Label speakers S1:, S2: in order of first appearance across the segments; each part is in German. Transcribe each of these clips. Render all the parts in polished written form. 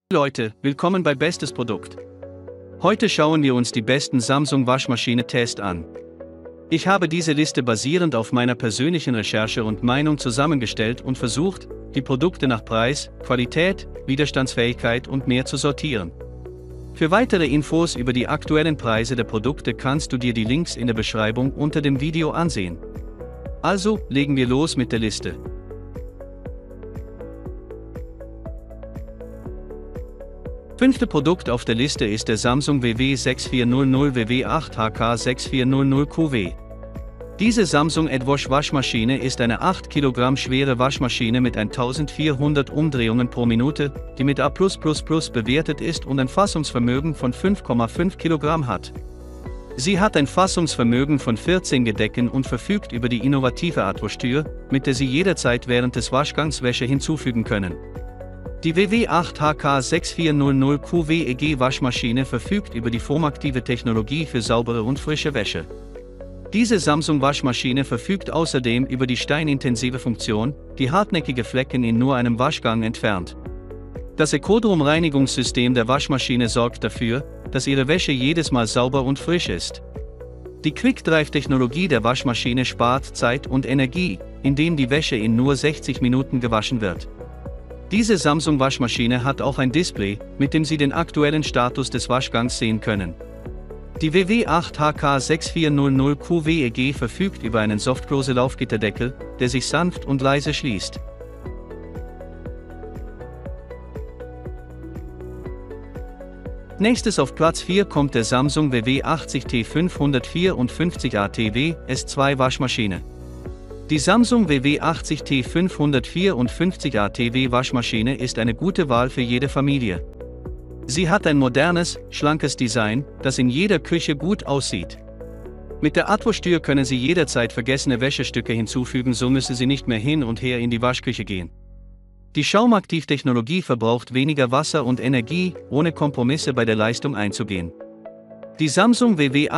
S1: Leute, willkommen bei Bestes Produkt. Heute schauen wir uns die besten Samsung Waschmaschine-Tests an. Ich habe diese Liste basierend auf meiner persönlichen Recherche und Meinung zusammengestellt und versucht, die Produkte nach Preis, Qualität, Widerstandsfähigkeit und mehr zu sortieren. Für weitere Infos über die aktuellen Preise der Produkte kannst du dir die Links in der Beschreibung unter dem Video ansehen. Also, legen wir los mit der Liste. Fünfte Produkt auf der Liste ist der Samsung WW6400 WW8HK6400QW. Diese Samsung AdWash Waschmaschine ist eine 8 Kilogramm schwere Waschmaschine mit 1400 Umdrehungen pro Minute, die mit A+++ bewertet ist und ein Fassungsvermögen von 5,5 Kilogramm hat. Sie hat ein Fassungsvermögen von 14 Gedecken und verfügt über die innovative AdWash-Tür, mit der Sie jederzeit während des Waschgangs Wäsche hinzufügen können. Die WW8HK6400QW EG Waschmaschine verfügt über die foamaktive Technologie für saubere und frische Wäsche. Diese Samsung Waschmaschine verfügt außerdem über die steinintensive Funktion, die hartnäckige Flecken in nur einem Waschgang entfernt. Das Ecodrum-Reinigungssystem der Waschmaschine sorgt dafür, dass Ihre Wäsche jedes Mal sauber und frisch ist. Die Quick-Drive-Technologie der Waschmaschine spart Zeit und Energie, indem die Wäsche in nur 60 Minuten gewaschen wird. Diese Samsung Waschmaschine hat auch ein Display, mit dem Sie den aktuellen Status des Waschgangs sehen können. Die WW8HK6400QW EG verfügt über einen Softclose-Laufgitterdeckel, der sich sanft und leise schließt. Nächstes auf Platz 4 kommt der Samsung WW80T554ATW S2 Waschmaschine. Die Samsung WW80T554ATW Waschmaschine ist eine gute Wahl für jede Familie. Sie hat ein modernes, schlankes Design, das in jeder Küche gut aussieht. Mit der AdWash-Tür können Sie jederzeit vergessene Wäschestücke hinzufügen, so müssen Sie nicht mehr hin und her in die Waschküche gehen. Die Schaumaktiv-Technologie verbraucht weniger Wasser und Energie, ohne Kompromisse bei der Leistung einzugehen. Die Samsung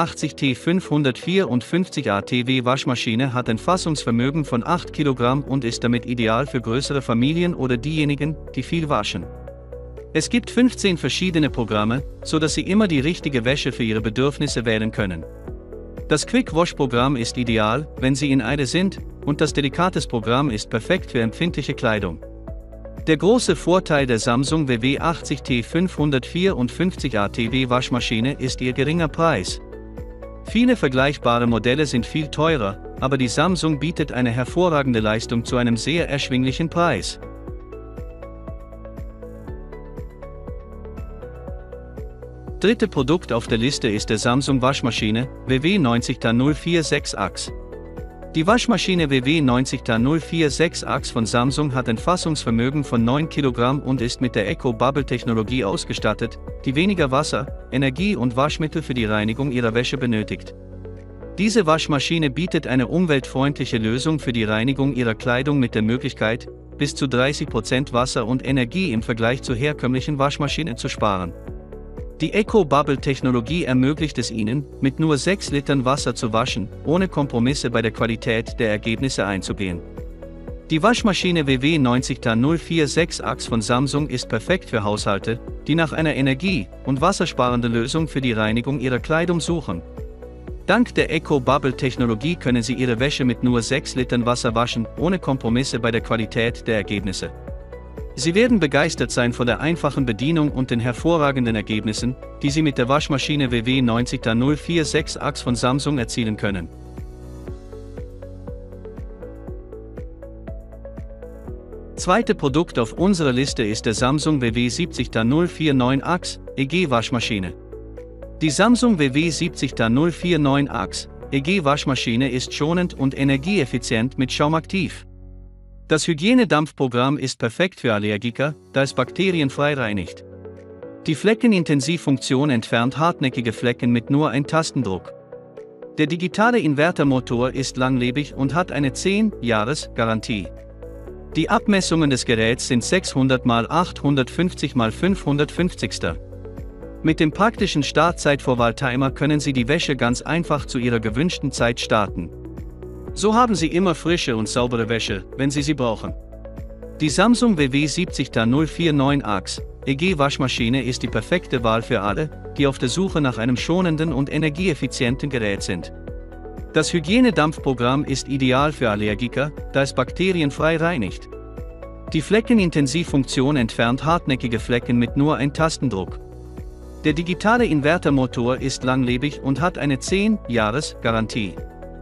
S1: WW80T554ATW Waschmaschine hat ein Fassungsvermögen von 8 Kilogramm und ist damit ideal für größere Familien oder diejenigen, die viel waschen. Es gibt 15 verschiedene Programme, so dass Sie immer die richtige Wäsche für Ihre Bedürfnisse wählen können. Das Quick Wash Programm ist ideal, wenn Sie in Eile sind, und das Delicates Programm ist perfekt für empfindliche Kleidung. Der große Vorteil der Samsung WW80T554ATW Waschmaschine ist ihr geringer Preis. Viele vergleichbare Modelle sind viel teurer, aber die Samsung bietet eine hervorragende Leistung zu einem sehr erschwinglichen Preis. Dritte Produkt auf der Liste ist der Samsung Waschmaschine WW90T046AX. Die Waschmaschine WW90T046AX von Samsung hat ein Fassungsvermögen von 9 Kilogramm und ist mit der Eco-Bubble-Technologie ausgestattet, die weniger Wasser, Energie und Waschmittel für die Reinigung Ihrer Wäsche benötigt. Diese Waschmaschine bietet eine umweltfreundliche Lösung für die Reinigung Ihrer Kleidung mit der Möglichkeit, bis zu 30% Wasser und Energie im Vergleich zu herkömmlichen Waschmaschinen zu sparen. Die Eco-Bubble-Technologie ermöglicht es Ihnen, mit nur 6 Litern Wasser zu waschen, ohne Kompromisse bei der Qualität der Ergebnisse einzugehen. Die Waschmaschine WW90T046AX von Samsung ist perfekt für Haushalte, die nach einer energie- und wassersparenden Lösung für die Reinigung ihrer Kleidung suchen. Dank der Eco-Bubble-Technologie können Sie Ihre Wäsche mit nur 6 Litern Wasser waschen, ohne Kompromisse bei der Qualität der Ergebnisse. Sie werden begeistert sein von der einfachen Bedienung und den hervorragenden Ergebnissen, die Sie mit der Waschmaschine WW90T046AX von Samsung erzielen können. Zweite Produkt auf unserer Liste ist der Samsung WW70T049AX EG Waschmaschine. Die Samsung WW70T049AX EG Waschmaschine ist schonend und energieeffizient mit Schaumaktiv. Das Hygienedampfprogramm ist perfekt für Allergiker, da es bakterienfrei reinigt. Die Fleckenintensivfunktion entfernt hartnäckige Flecken mit nur ein Tastendruck. Der digitale Invertermotor ist langlebig und hat eine 10-Jahres-Garantie. Die Abmessungen des Geräts sind 600 x 850 x 550. Mit dem praktischen Startzeitvorwahltimer können Sie die Wäsche ganz einfach zu Ihrer gewünschten Zeit starten. So haben Sie immer frische und saubere Wäsche, wenn Sie sie brauchen. Die Samsung WW70T049AX EG-Waschmaschine ist die perfekte Wahl für alle, die auf der Suche nach einem schonenden und energieeffizienten Gerät sind. Das Hygienedampfprogramm ist ideal für Allergiker, da es bakterienfrei reinigt. Die Fleckenintensivfunktion entfernt hartnäckige Flecken mit nur ein Tastendruck. Der digitale Invertermotor ist langlebig und hat eine 10-Jahres-Garantie.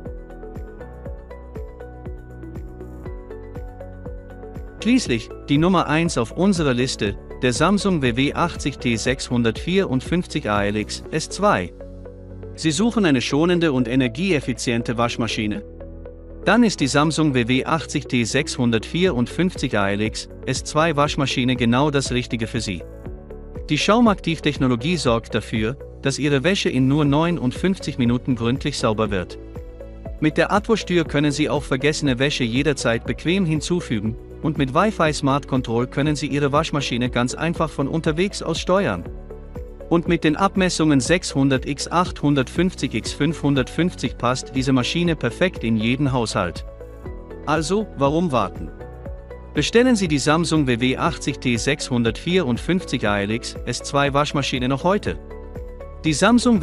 S1: Schließlich, die Nummer 1 auf unserer Liste, der Samsung WW80T654 ALX S2. Sie suchen eine schonende und energieeffiziente Waschmaschine? Dann ist die Samsung WW80T654 ALX S2 Waschmaschine genau das Richtige für Sie. Die Schaumaktiv-Technologie sorgt dafür, dass Ihre Wäsche in nur 59 Minuten gründlich sauber wird. Mit der Atwostür können Sie auch vergessene Wäsche jederzeit bequem hinzufügen, und mit Wi-Fi Smart Control können Sie Ihre Waschmaschine ganz einfach von unterwegs aus steuern. Und mit den Abmessungen 600×850×550 passt diese Maschine perfekt in jeden Haushalt. Also, warum warten? Bestellen Sie die Samsung WW80T654 ALX S2 Waschmaschine noch heute. Die Samsung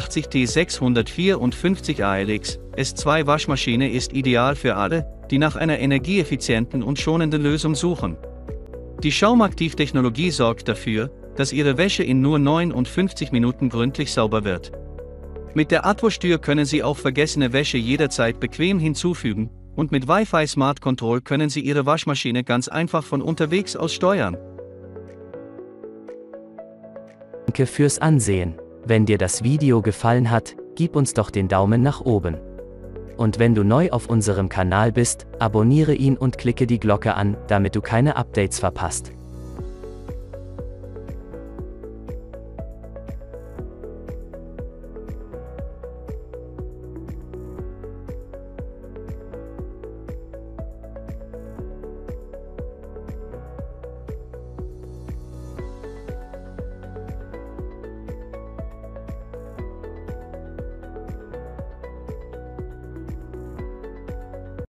S1: WW80T654 ALX S2 Waschmaschine ist ideal für alle, die nach einer energieeffizienten und schonenden Lösung suchen. Die Schaumaktiv-Technologie sorgt dafür, dass Ihre Wäsche in nur 59 Minuten gründlich sauber wird. Mit der Atwostür können Sie auch vergessene Wäsche jederzeit bequem hinzufügen, und mit Wi-Fi Smart Control können Sie Ihre Waschmaschine ganz einfach von unterwegs aus steuern.
S2: Danke fürs Ansehen. Wenn dir das Video gefallen hat, gib uns doch den Daumen nach oben. Und wenn du neu auf unserem Kanal bist, abonniere ihn und klicke die Glocke an, damit du keine Updates verpasst.